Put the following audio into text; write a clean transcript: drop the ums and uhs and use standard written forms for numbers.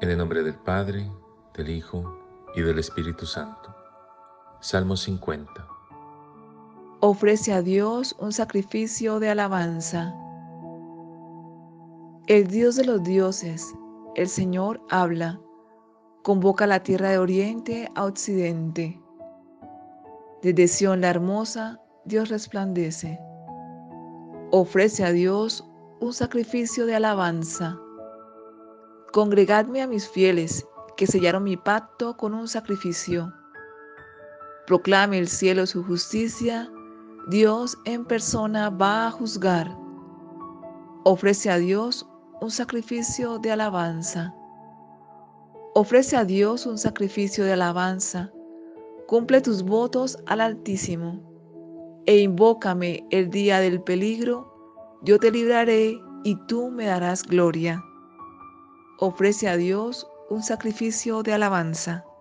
En el nombre del Padre, del Hijo y del Espíritu Santo. Salmo 50. Ofrece a Dios un sacrificio de alabanza. El Dios de los dioses, el Señor habla, convoca la tierra de oriente a occidente. Desde Sión la hermosa, Dios resplandece. Ofrece a Dios un sacrificio de alabanza. Congregadme a mis fieles, que sellaron mi pacto con un sacrificio. Proclame el cielo su justicia, Dios en persona va a juzgar. Ofrece a Dios un sacrificio de alabanza. Ofrece a Dios un sacrificio de alabanza. Cumple tus votos al Altísimo. E invócame el día del peligro, yo te libraré y tú me darás gloria. Ofrece a Dios un sacrificio de alabanza.